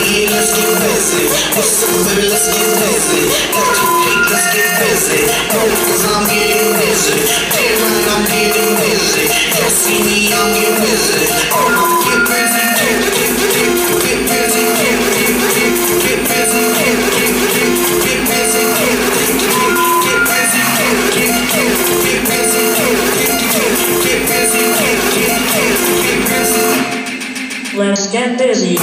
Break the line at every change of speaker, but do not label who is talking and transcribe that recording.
yeah, let's get busy. What's up, baby, let's get busy. Got you hate, let's get busy. No, cause I'm getting busy. Damn right, I'm getting busy. You see me, I'm getting busy. Get busy, get busy, get busy, get busy, get busy, get busy,
Let's get busy.